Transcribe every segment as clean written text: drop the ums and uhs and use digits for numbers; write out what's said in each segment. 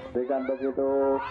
Berikan begitu.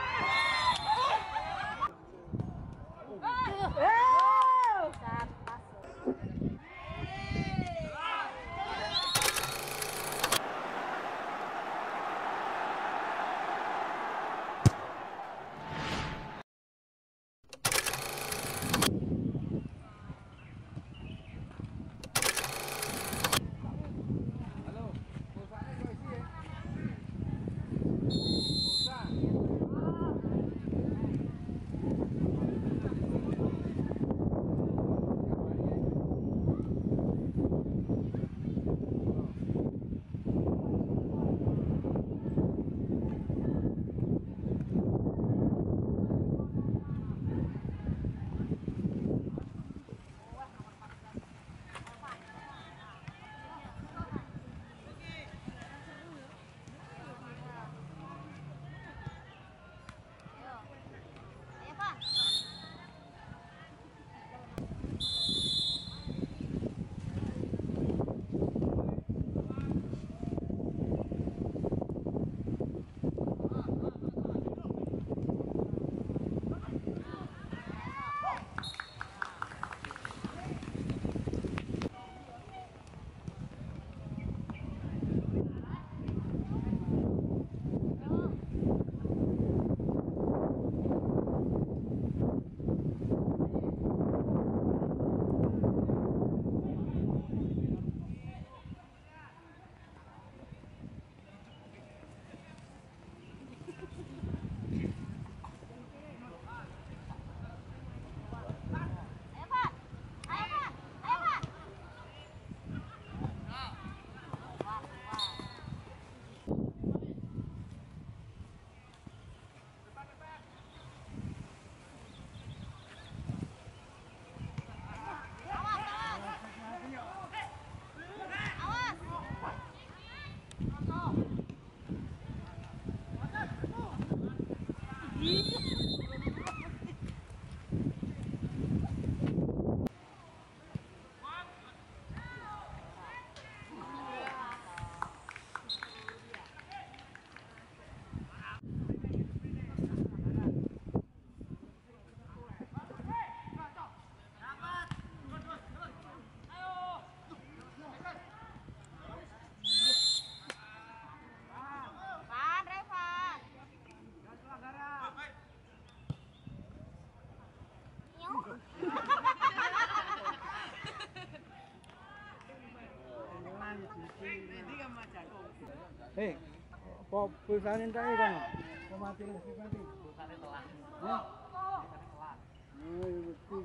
Hei, kok pulsane entek kan? Kok mati listrik mati? Pulsane telat. Hah? Pulsane telat. Oh, iya betul.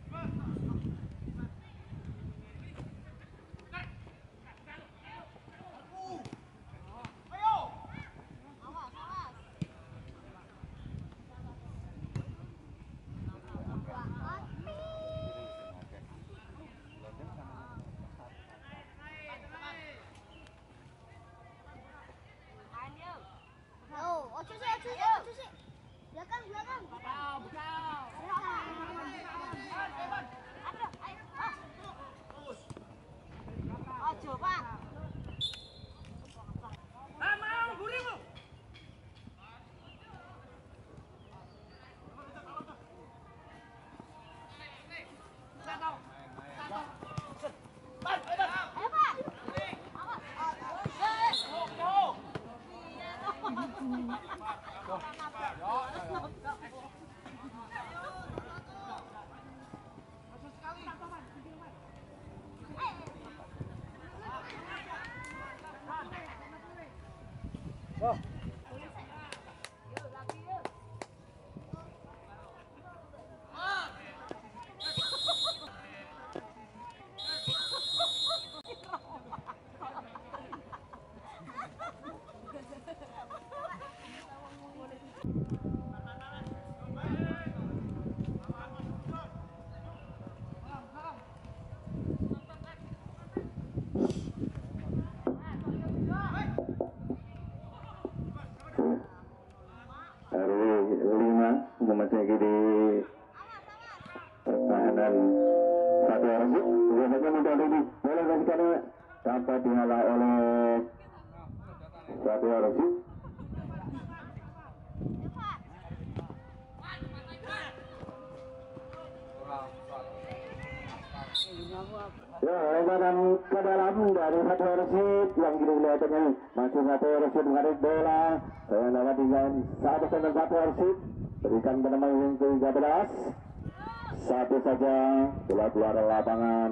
Belakang. Ojo, Pak. Mau burimu. Ayo, Pak. Oh. Masih di pertahanan satu orang sih, biasanya mudah lebih boleh sekali dapat dihalau oleh satu orang sih. Ya, lemparan ke dalam dari Fatih Rashid yang kini kelihatannya masih Fatih Rashid mengarik bola. Saya dapat tinggal satu dengan Fatih Rashid. Berikan pada yang ke-13. Satu saja bola keluar lapangan.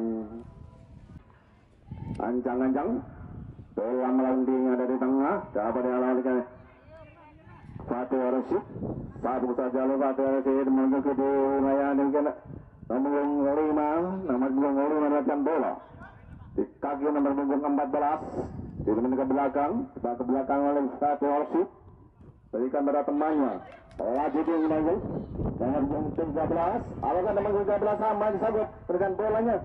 Ancang-ancang bola melanding ada di tengah. Dapat dialihkan Fatih Rashid. Satu saja oleh Fatih Rashid menuju ke wilayah dengan nomor 5 mendapatkan bola di kaki nomor 14 di ke belakang oleh Fatih Rashid. Berikan pada temannya laju di wilayah nomor 13. Apakah nomor 13 sama disambut berikan bolanya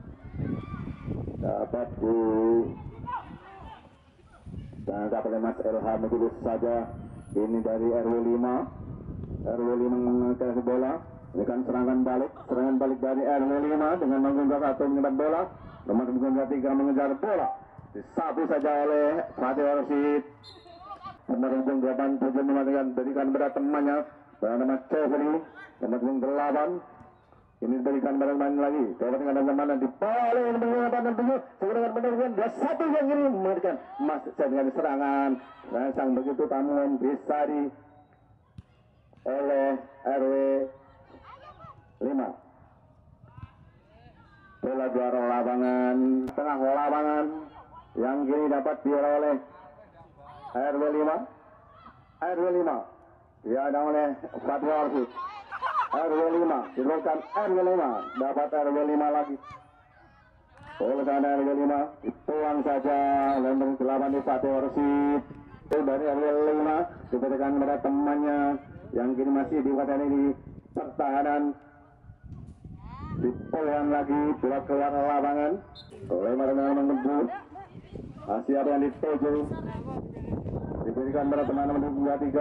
dapat di tangkap oleh Mas Ilham begitu saja. Ini dari RW5 mengangkat bola. Ini kan serangan balik dari RW5 dengan menggunakan satu menyebar bola. Nomor 3 mengejar bola. Disapu saja oleh Fatih Rashid. Nomor 87 berikan pada temannya bernama Chevry. Nomor 8 ini diberikan pada teman lagi. Dapat dengan teman di paling menggunakan tujuh. Sebenarnya benar-benar dia satu yang ini memberikan Mas dengan serangan. Rangsang begitu tamuan bisa di oleh RW 5. Bola juara lapangan tengah lapangan yang kini dapat dioleh RW 5 diada oleh Fatih Rashid. RW 5 diberikan RW 5 dapat RW 5 lagi. Oleh karena RW 5 dituang saja nomor 8 di Fatih Rashid. Dari RW 5 diberikan kepada temannya yang kini masih di pertahanan. Dipeluang lagi bola keluar lapangan oleh Marana menembus masih ada yang dituju diberikan pada teman nomor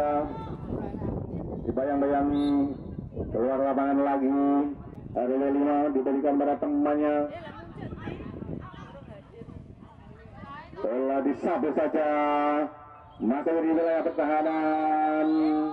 23 dibayang-bayangi keluar lapangan lagi. RW 5 diberikan pada temannya bola disapu saja masih di wilayah pertahanan.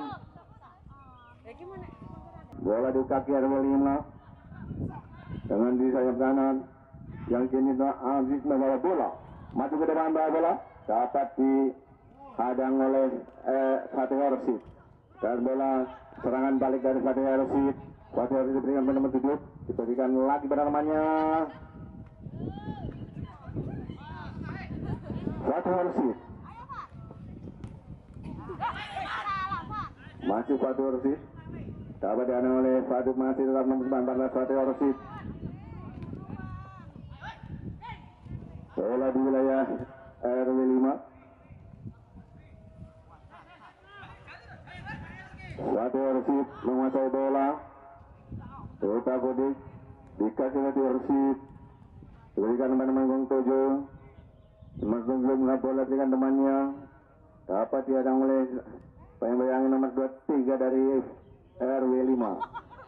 Bola di kaki RW 5 dengan di sayap kanan yang kini Aziz membawa bola maju ke depan bola dapat dihadang oleh Fatih Rashid dan bola serangan balik dari Fatih Rashid. Fatih Rashid diberikan pada nomor 7 diberikan lagi pada namanya Fatih Rashid. Masih Fatih Rashid dapat diandang oleh Fatih masih tetap nomor 14 Fatih Rashid. Bola di wilayah RW 5. Fatih Rashid menguasai bola. Tota Kodik di kaki Fatih Rashid diberikan kepada nomor 7. Nomor 7 mengapa bola dengan temannya dapat dihadang oleh bayang-bayangin nomor 23 dari RW 5.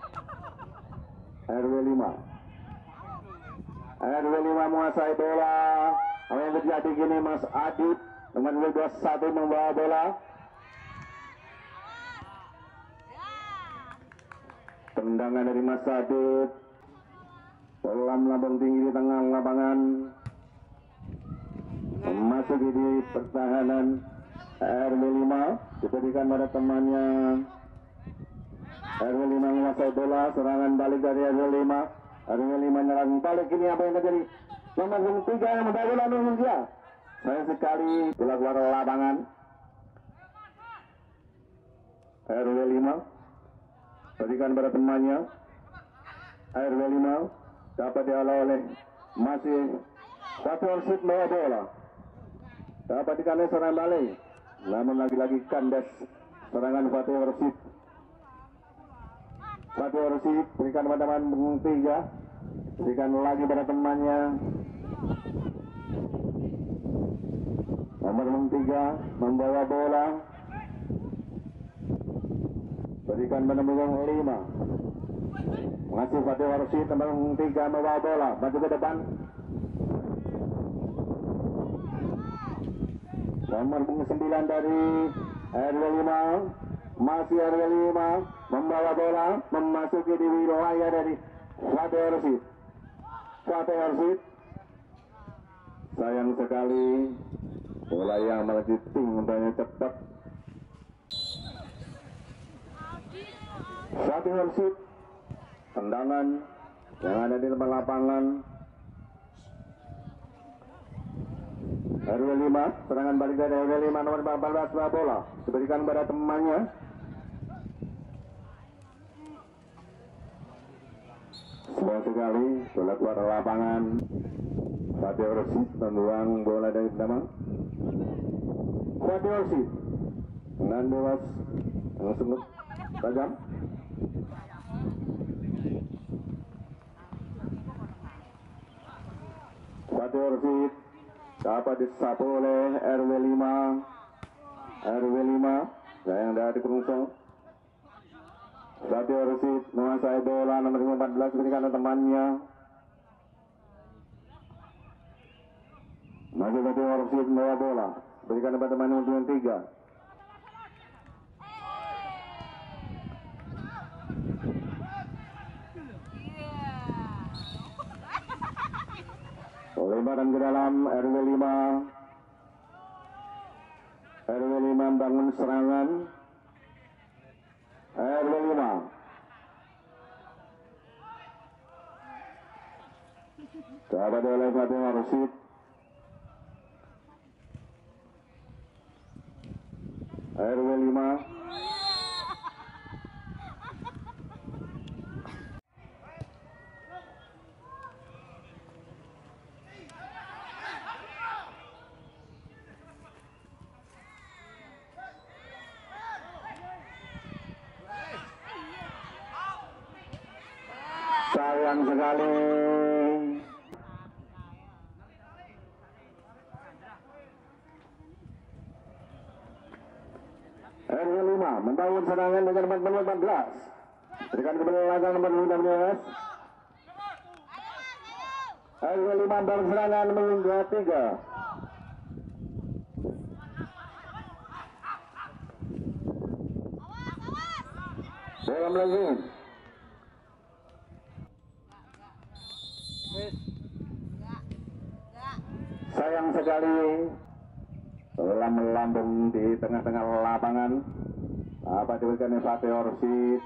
RW 5 menguasai bola. Apa yang terjadi kini Mas Adit nomor 21 membawa bola. Tendangan dari Mas Adit. Bola melambung tinggi di tengah lapangan. Memasuki di pertahanan RW 5 diberikan pada temannya. RW 5 menguasai bola. Serangan balik dari RW 5. RW 5 nyerang balik. Ini apa yang terjadi? Nomor 3 yang membawa bola nomor 3. Sayang sekali bola keluar lapangan. RW 5 berikan pada temannya. RW 5 dapat diolah oleh masih Fatih Rashid membawa bola. Dapat dikandas serangan balik. Namun lagi-lagi kandas serangan Fatih Rashid. Fatih Rashid berikan pada teman 3. Berikan lagi pada temannya. Nomor 3 membawa bola. Berikan pada nomor 5. Masih Fatih Rashid nomor 3 membawa bola. Maju ke depan. Nomor 9 dari RW 5. Masih RW 5 membawa bola memasuki di wilayah dari Fatih Rashid. Fatih Rashid Sayang sekali bola yang melejit umpamanya cepat. Satu wasit tendangan yang ada di depan lapangan. RW 5, serangan balik dari RW 5 nomor 14 bola diberikan pada temannya. Semua sekali bola keluar lapangan. Fatih Orsid membuang bola dari pertama. Fatih Orsid dengan bebas langsung tajam. Fatih Orsid dapat disapu oleh RW 5. RW 5 yang dari Kerungsong. Fatih Orsid menguasai bola nomor 14 berikan ke temannya. Masih Fatih Orsid membawa bola berikan kepada teman nomor 3. Lebaran ke dalam RW 5. RW 5 bangun serangan. RW 5 dapat oleh Fatih Orsid. RW 5 sayang sekali. RW 5 membangun serangan dengan nomor 14. Berikan kepada laga nomor 15. RW 5 membangun serangan nomor 23. Bola melengking. Sayang sekali bola melambung di tengah-tengah lapangan. Apa diberikan Fatih Orsid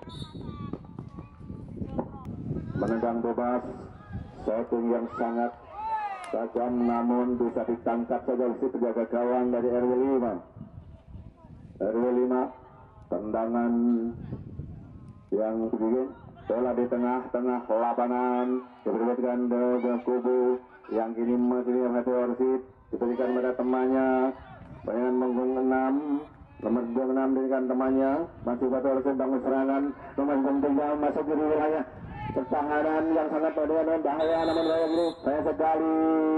menendang bebas. Shooting yang sangat tajam namun bisa ditangkap saja oleh si penjaga gawang dari RW 5. RW 5 tendangan yang begini. Bola di tengah-tengah lapangan diberikan ke kubu yang kini masih Fatih Orsid diberikan pada temannya dengan punggung 6 nomor 26 diberikan temannya. Masih Fatih Orsid bangun serangan nomor 3 masuk di wilayah pertahanan yang sangat bahaya namun bahaya ini saya sekali.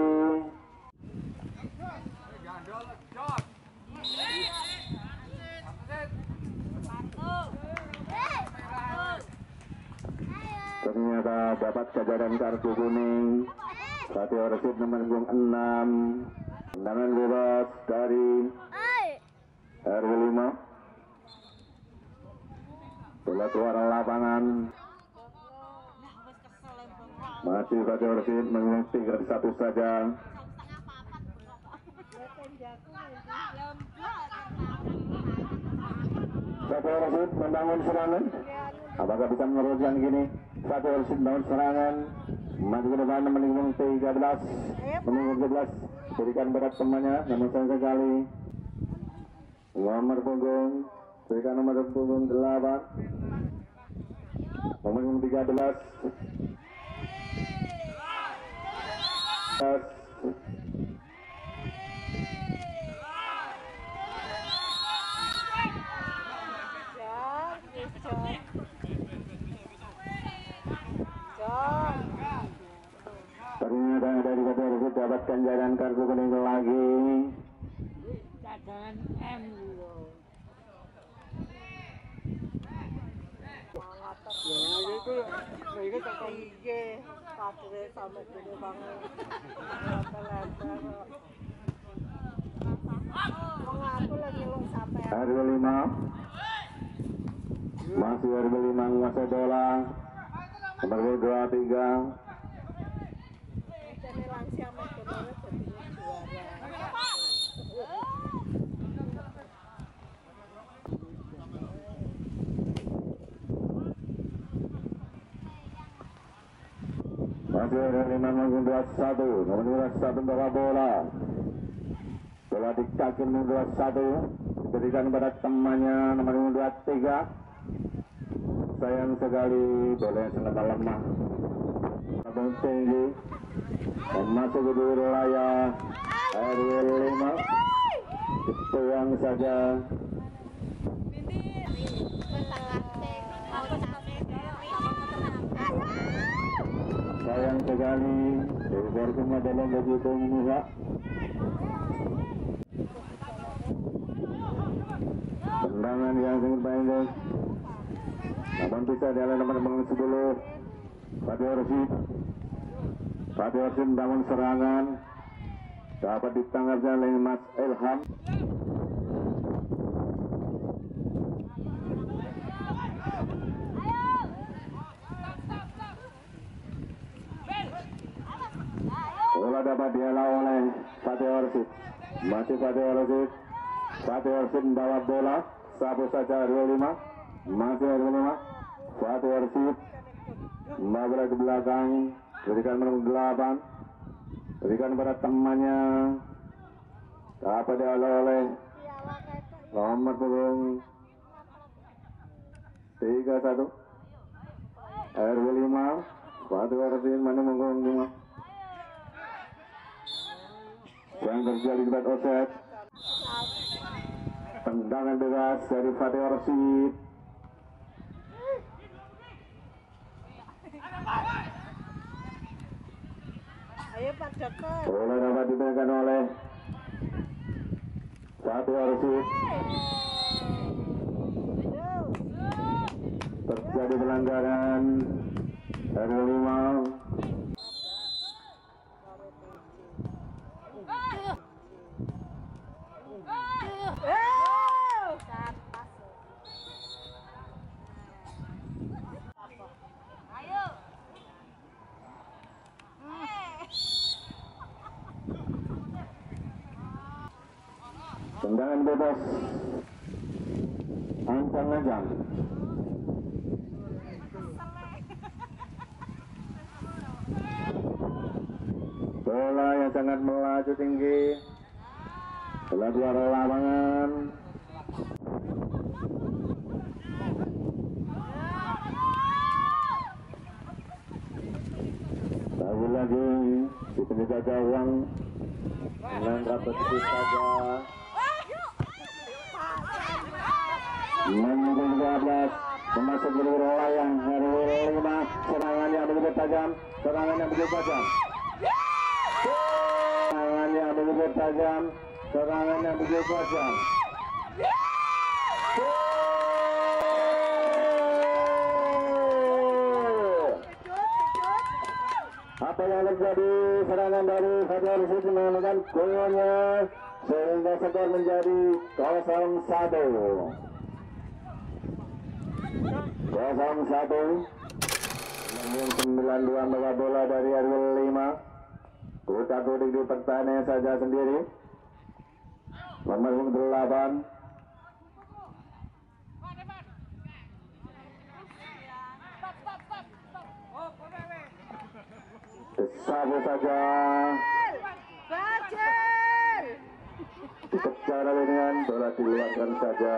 Ternyata dapat kejadian kartu kuning. Fatih Orsid nomor 6. Tendangan bebas dari RW 5. Bola keluar lapangan. Masih Fatih Orsid mengikuti 3-1 saja. Fatih Orsid membangun serangan. Apakah bisa meneruskan gini? Fatih Orsid membangun serangan. Maju ke depan menunggu 13. Menunggu 13. Berikan berat temannya. Namun sayang sekali. Nomor punggung. Berikan nomor punggung 8. Nomor 13. Ternyata dari Fatih Orsid dapatkan jalan kartu kuning lagi. Cadangan M loh. Ya itu tak iki patre sampe gede banget. Lebar-lebar. Wong aku lagi lu sampe RW 5 masih RW 5 menguasai bola. Nomor 23. jadi lansia sama Masih RW5 menggunakan 21. Nomor 21 bawa bola. Bola di kaki nomor 21 diberikan pada temannya nomor 23. Sayang sekali bola yang sangat lemah. Abang tinggi masuk ke wilayah RW5. Dituang saja. Sayang sekali dari semua dalam begitu mengusak. Tendangan yang sangat baik guys. Namun bisa dialih nomor 10 Fatih Orsid. Fatih Orsid membangun serangan. Dapat ditangkapnya oleh Mas Ilham. Bola dapat dialah oleh Fatih Orsid. Masih Fatih Orsid. Fatih Orsid membawa bola. Sapu saja RW5. Masih RW5. Fatih Orsid membawa bola ke belakang. Berikan nomor 8. Berikan pada temannya. Dapat dialah oleh nomor punggung 31 RW5. Fatih Orsid mana punggung 5. Yang terjadi di tempat offset. Tendangan bebas dari Fatih Orsid. Ayo Pak Joko. Bola dapat dipegang oleh Fatih Orsid. Terjadi pelanggaran RW5. Tendangan bebas ancang-ancang. Bola yang sangat melaju tinggi telah keluar lapangan. Lagi di penjaga gawang 900 saja. Nomor 13 memasuki wilayah RW5. Serangan yang begitu tajam. Serangan yang begitu tajam. Serangan yang begitu tajam. Serangan yang begitu tajam. Apa yang terjadi? Serangan dari Fatih Orsid menemukan golnya sehingga skor menjadi 0-1. 0-1. Nomor 92 bawa bola dari RW5. Kutak-kutik di pertahanan saja sendiri. Nomor 8. Sabu saja. Dikejar dengan bola diluarkan saja.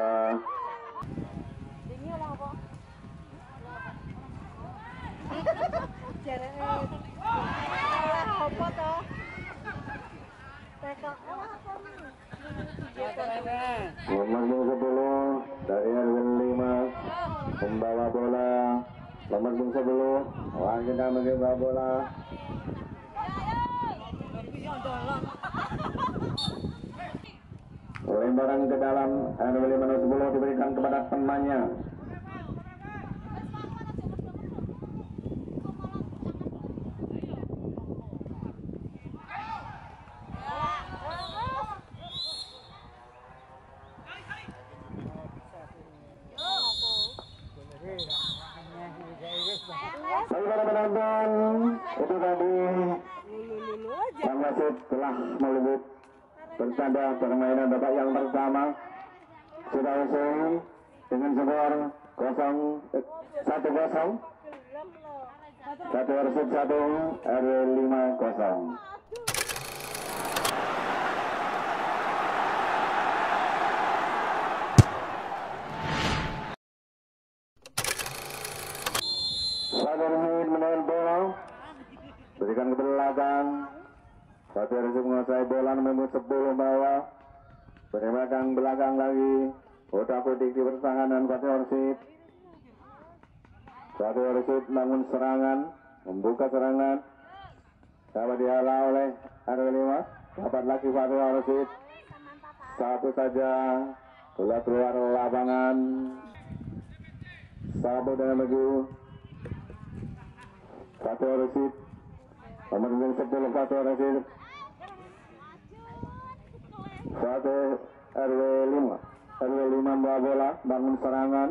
Ini orang apa? Jarene. Apa toh? Teka apa nih? Nomor 10 dari RW5 membawa bola. Nomor 10 kita membawa bola. Lemparan ke dalam RW5 10 diberikan kepada temannya. Saudara penonton, itu tadi Sang Wasit telah melebut bertanda permainan babak yang pertama sudah usai dengan skor 1-0. Satu Persib 1, RW 5-0. Satu Persib menahan bola, berikan ke belakang. Satu Persib menguasai bola nomor 10 bawah, berikan belakang lagi. Otak-otik di pertahanan Satu Persib. Satu Persib bangun serangan, membuka serangan. Dapat dihalau oleh RW 5. Dapat lagi Satu Persib. Satu saja. Bola keluar lapangan. Sabu dengan maju. Satu Persib. Nomor 10 Satu Persib. Satu RW 5. RW 5 membawa bola, bangun serangan.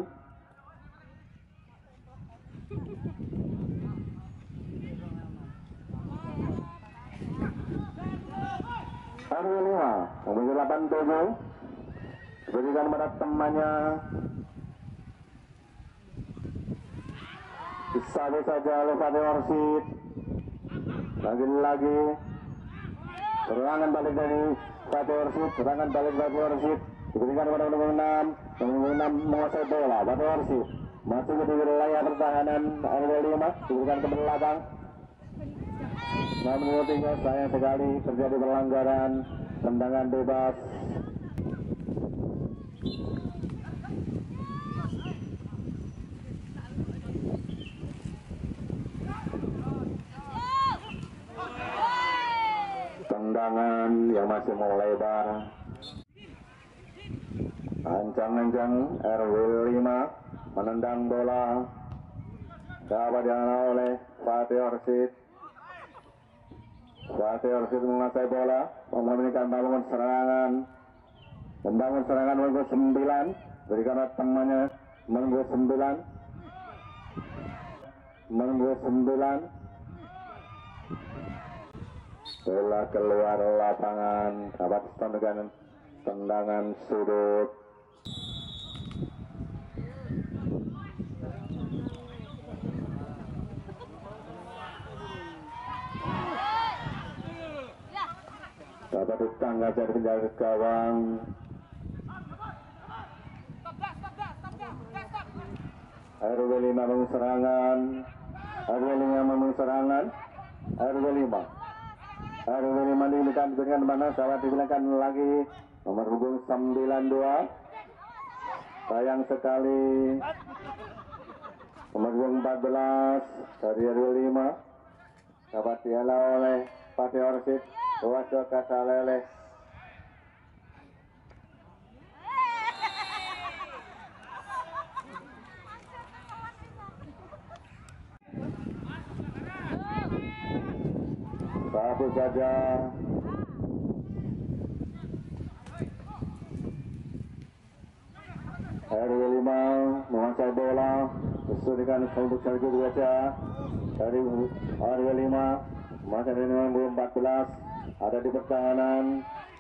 RW 5 nomor 87 berikan pada temannya. Satu saja oleh Satu Persib. Lagi-lagi serangan balik dari Satu Persib. Serangan balik Satu Persib diberikan pada nomor 6. Nomor 6 menguasai bola. Satu Persib masuk ke wilayah pertahanan RW 5, diberikan ke belakang. Namun sayang sekali terjadi pelanggaran, tendangan bebas. Tendangan yang masih melebar. Ancang-ancang RW 5 menendang bola. Dapat dihalau oleh Satu Persib. Satu Persib menguasai bola, memberikan bangun serangan. Membangun serangan nomor 9. Berikan temannya nomor 9. Nomor 9. Bola keluar lapangan. Dapat tendangan sudut. Dapat ditangkap dari penjaga gawang. RW 5 membangun serangan. RW 5 membangun serangan. RW 5. RW 5 diberikan mana? Dapat diberikan lagi nomor punggung 92. Sayang sekali. Nomor punggung 14 dari RW 5 dapat dihalau oleh Satu Persib. Wajo Kasalele. Satu saja. RW 5 menguasai bola. Kesulitan untuk satu baca dari RW 5. Masa dari nomor 14 ada di pertahanan.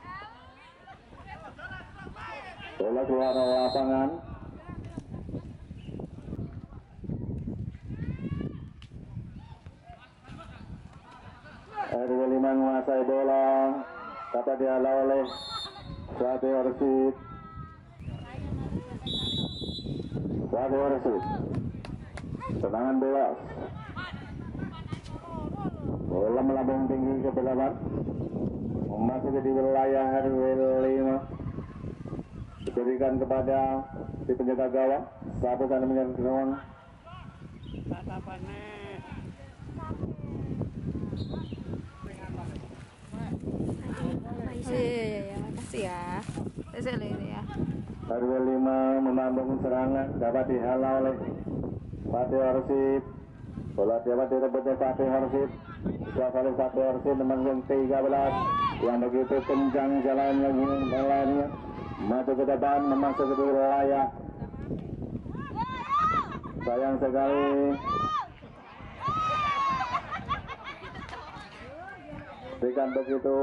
Bola keluar lapangan. RW 5 menguasai bola. Dapat dihalau oleh Satu Persib. Satu Persib. Tendangan bebas. Bola melambung tinggi ke belakang. Memasuki di wilayah RW 5. Diberikan kepada si penjaga gawang. Satu sana menjaga gawang. Iya, makasih ya. Saya lihat ya. RW 5 membangun serangan, dapat dihalau oleh Satu Persib. Bola dapat direbut oleh Satu Persib. Dikuasai oleh Satu Persib nomor 13 yang begitu kencang jalannya jalannya. Maju ke depan, memasuki ke wilayah. Sayang sekali. Berikan begitu.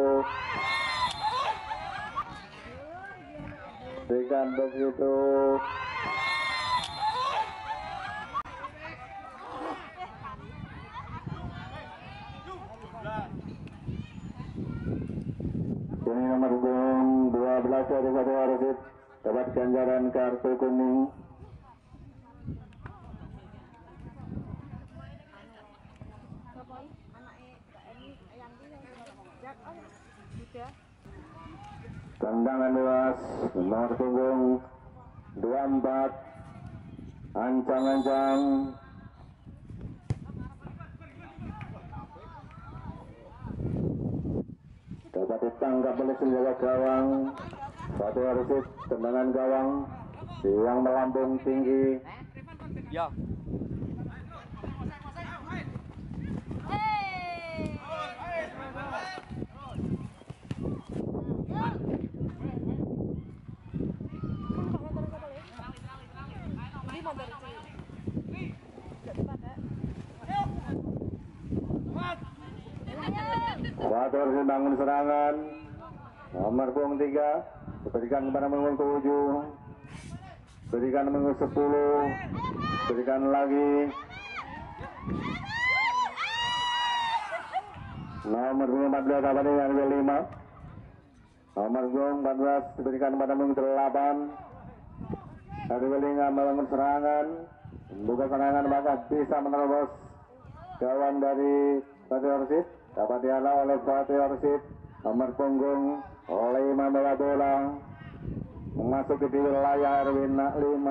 Berikan begitu. 12 dari Fatih Wasit dapat ganjaran kartu kuning. Tendangan bebas nomor punggung 24 ancang-ancang dapat ditangkap oleh penjaga gawang Fatih Wasit. Tendangan gawang yang melambung tinggi. Ya. Fatih Wasit bangun serangan. Nomor punggung 3 berikan kepada punggung 7, berikan punggung 10, berikan lagi. Nomor punggung 14 dapat dengan RW5. Nomor punggung 14 diberikan kepada punggung 8. RW5 membangun serangan, membuka serangan maka bisa menerobos gawang dari Fatih Wasit. Dapat dihalau oleh Fatih Wasit. Nomor punggung 5 bola bola memasuki di wilayah RW5.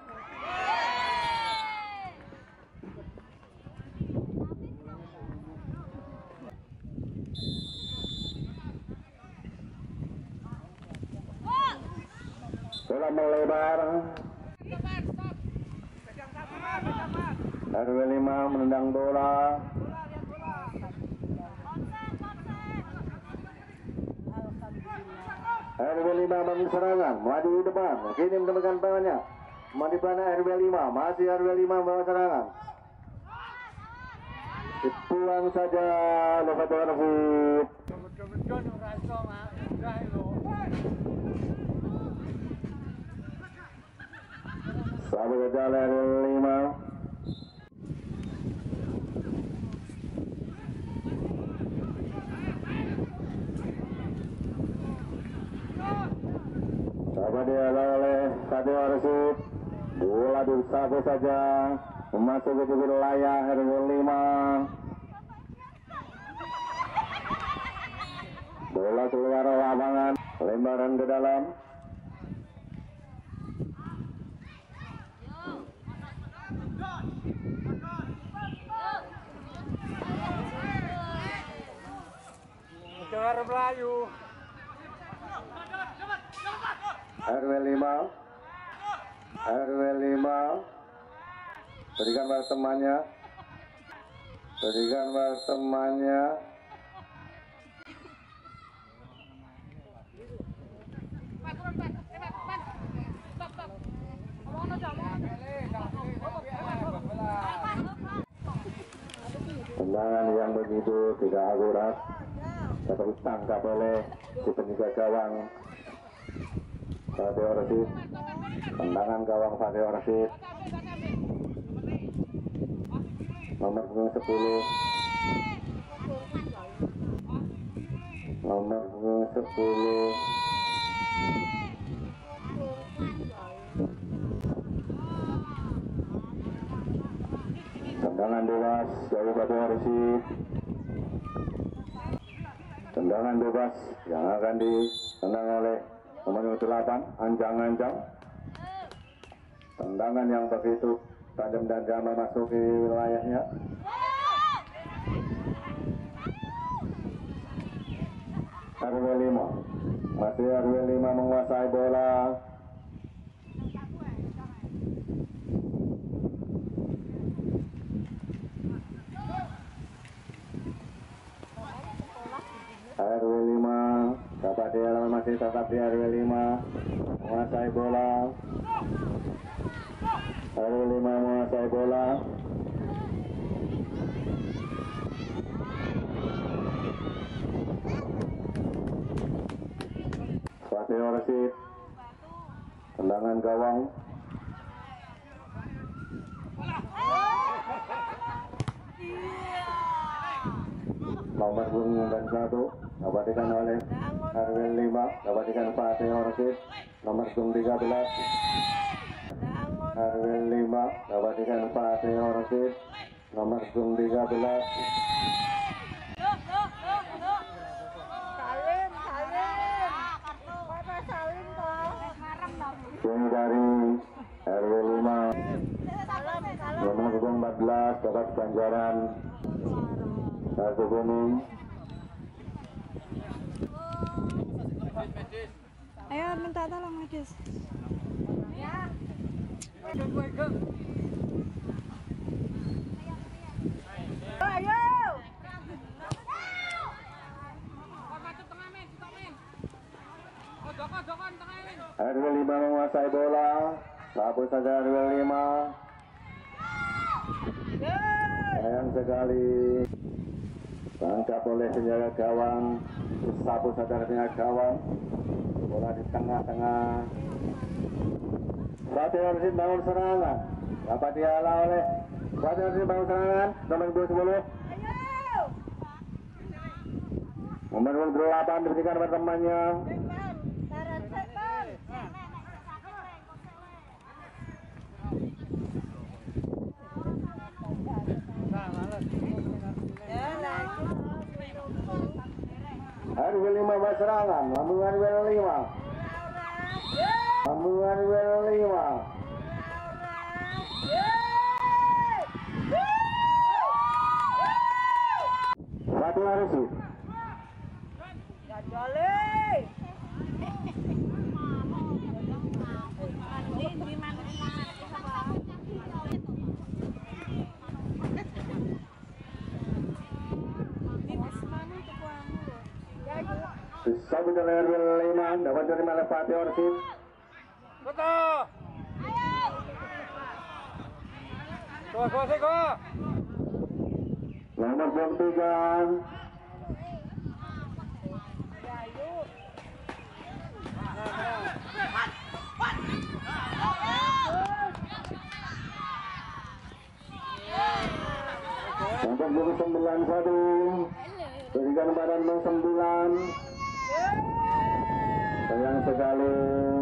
Bola melebar. RW5 menendang bola. RW5 bangun serangan, maju di depan, kini menemukan tangannya. Di mana RW5, masih RW5 bawa serangan. Dibuang saja oleh Fatih Wasit. Satu kejar RW5. Dapat dihalau oleh Fatih Wasit. Bola disapu saja memasuki di wilayah RW5. Bola keluar lapangan, lemparan ke dalam. Negara Melayu. RW5 berikan pada temannya, tendangan yang begitu tidak akurat dapat ditangkap oleh si penjaga gawang Fatih Wasit. Tendangan gawang Fatih Wasit. Nomor punggung 10. Nomor punggung 10. Tendangan bebas dari Fatih Wasit. Tendangan bebas yang akan ditendang oleh nomor 8 ancang-ancang. Tendangan yang begitu tajam dan jam memasuki wilayahnya. RW5 masih RW5 menguasai bola. RW5 dapat dihalau, masih tetap di RW5 menguasai bola. RW5 menguasai bola. Fatih Wasit. Tendangan gawang. Nomor punggung 1 dapat dikan oleh RW 5 dapat dimanfaatkan wasit nomor 13. RW 5 dapat dimanfaatkan wasit nomor 13. Ini dari RW 5 nomor 14 dapat ganjaran kartu kuning. Ayo minta tolong medis. RW 5 menguasai bola. Sapu saja RW 5. Sayang sekali. Tangkap oleh penjaga gawang. Sapu saja penjaga gawang. Bola di tengah-tengah. Fatih Orsid bangun serangan. Dapat dihalau oleh Fatih Orsid bangun serangan. Nomor 20. Nomor 28 diberikan kepada temannya. RW 5 berserangan, lambung RW 5. Lambung RW 5. Fatih Orsid. Sabu dari RW 5 dapat diterima oleh Fatih Orsid. Betul. Go. Nomor 23. Untuk buku 91 berikan badan 9. Sayang sekali.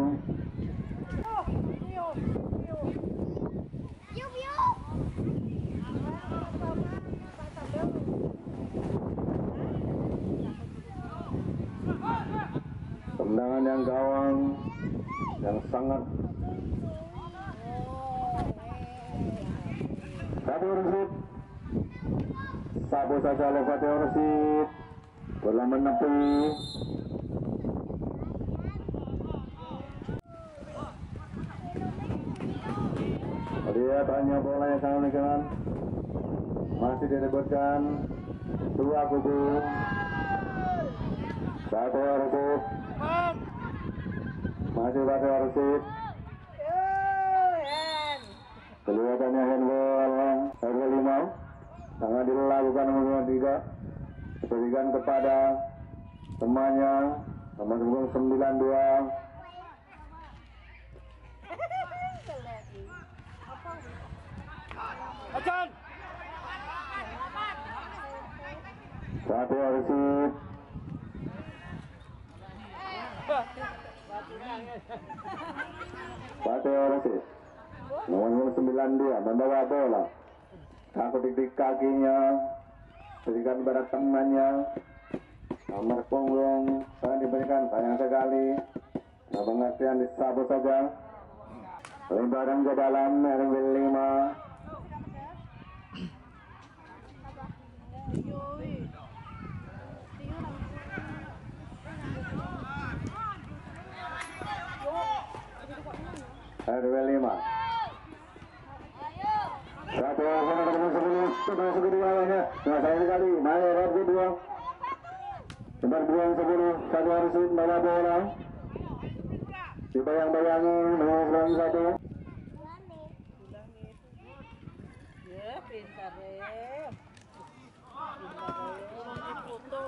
Tendangan yang gawang yang sangat. Fatih Orsid. Sabu saja oleh Fatih Orsid. Bola menepi. Lihat hanya bola yang sangat legan. Masih direbutkan dua kubu. Fatih Orsid. Masih Fatih Orsid. Kelihatannya handball RW 5 sangat dilakukan nomor 3. Diberikan kepada temannya nomor 92. Ajan. Fatih Orsid. Fatih Orsid nomor 92 membawa bola. Takut di kakinya. Berikan kepada temannya. Nomor punggung sangat diberikan, sayang sekali. Nah, pengertian disabu saja. Lebaran ke dalam RW 5. RW 5. Satu orang kedua lainnya. Nah, sayang sekali. Maya RW 2. Nomor 10 Satu Orsid bawa bola. Dibayang-bayangi nomor 1. Ya, pintar ya. Foto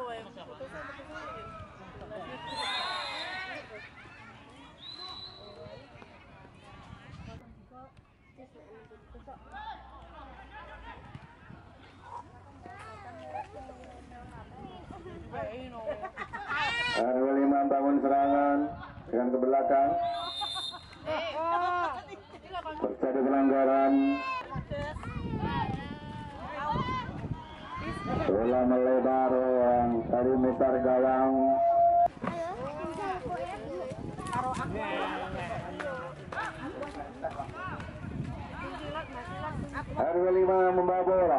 RW 5 bangun serangan dengan ke belakang. Terjadi pelanggaran. Bola melebar yang dari meter gawang. RW5 membawa bola.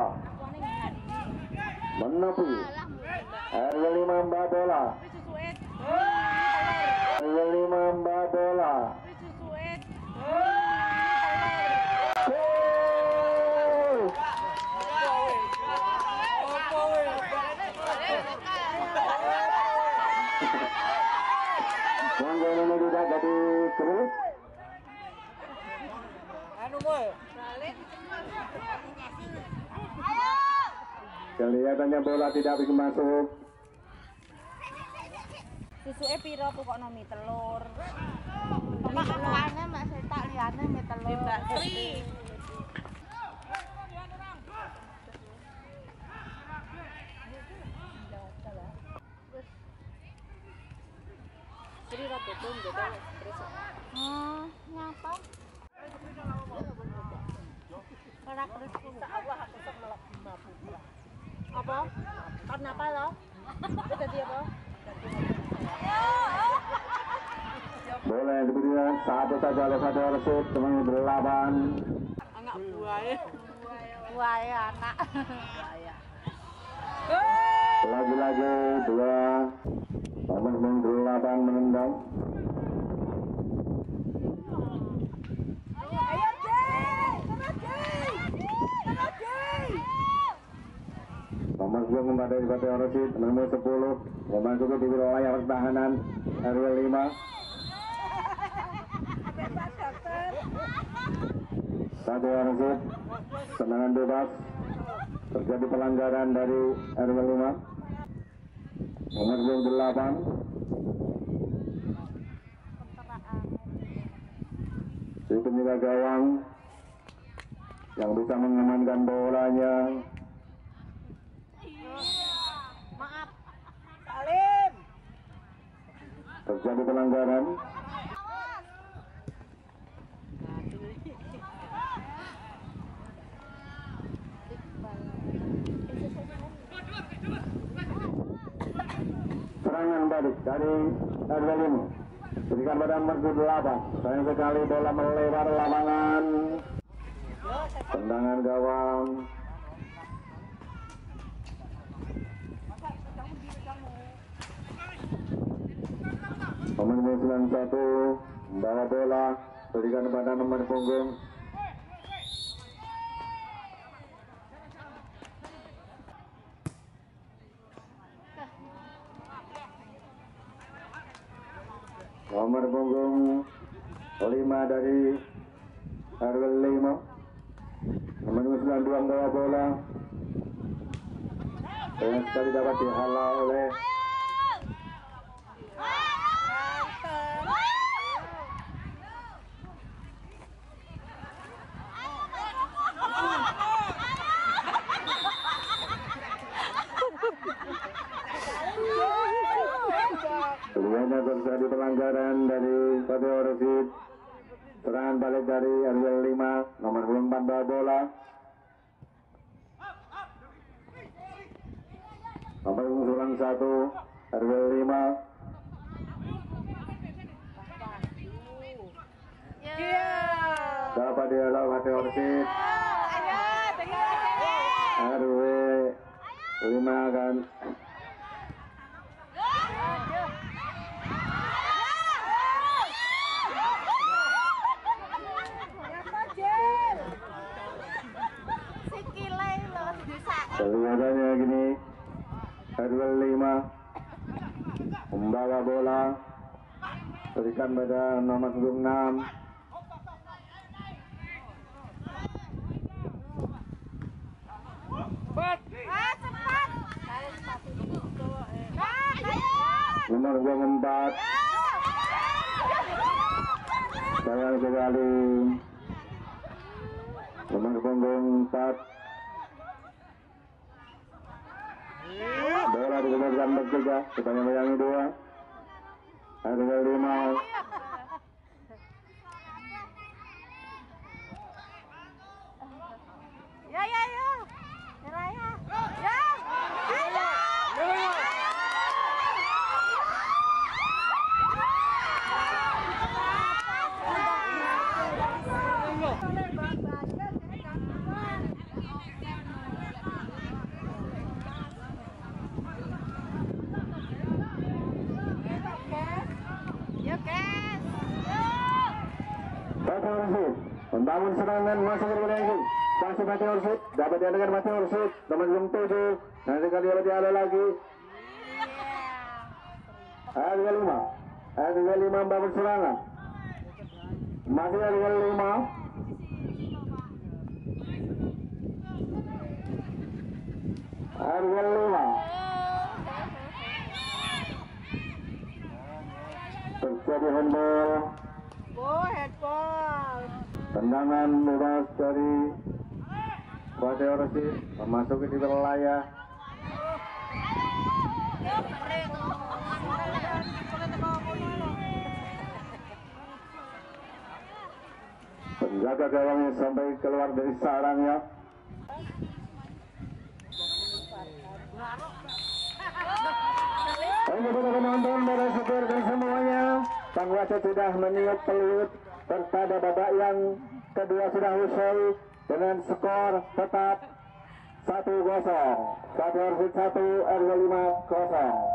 Menepi. RW5 membawa bola. RW5 membawa bola. Gol! Gol ini tidak jadi terus. Anu boy. Kelihatannya bola tidak bisa masuk. Susuke piro pokokno mie telur. Pemakanane mak setak liyane mie telur. Mbak Sri. Sri ra tutung dadi terus. Nyapa? Ora terus Allah aku semelok 50. Apa? Kenapa lo? Tadi apa? Bola yang diberikan satu saja oleh Fatih Orsid teman berlawan. Anak buaya. Buaya anak. Lagi-lagi dua nomor berlawan menendang. Ayo Jay, sama Jay. Sama Jay. Nomor 2 kembali dari Fatih Orsid nomor 10 memasuki di wilayah pertahanan RW5. Fatih Orsid tendangan bebas. Terjadi pelanggaran dari RW5. Nomor 28 si penjaga gawang yang bisa mengamankan bolanya. Maaf. Salim. Terjadi pelanggaran. Serangan balik dari RW5 berikan pada nomor 28. Sayang sekali bola melebar lapangan. Tendangan gawang. Nomor 91 membawa bola berikan pada nomor punggung nomor punggung 5 dari RW5. Nomor 92 membawa bola. Sayang sekali dapat dihalau oleh keduanya. Terjadi pelanggaran dari Fatih Orsid. Serangan balik dari RW5 nomor 4 bawa bola. Nomor 91 RW5. Dapat dihalau Fatih Orsid. RW5 akan kelihatannya gini. RW5 membawa bola berikan pada nomor 6. Nomor 24 sayang sekali nomor punggung 4 bola dikembalikan bertiga, kita memegangi 2. RW 5 Ya, ya, ya. Raya. Ya. Ayo. Yuk, guys. Fatih Orsid membangun serangan masuk ke wilayah ini. Masih Fatih Orsid dapat diadakan Fatih Orsid nomor 7. Nanti kali lebih ada lagi. RW 5 RW 5 membangun serangan. Masih RW 5. RW 5 terjadi handball. Headball. Tendangan bebas dari Fatih Orsid memasuki di wilayah penjaga gawangnya sampai keluar dari sarangnya. Ini kepada penonton, para supir dan semuanya, sang wasit sudah meniup peluit pada babak yang kedua sudah usai dengan skor tetap 1-0. Fatih Orsid 1, RW 5 0.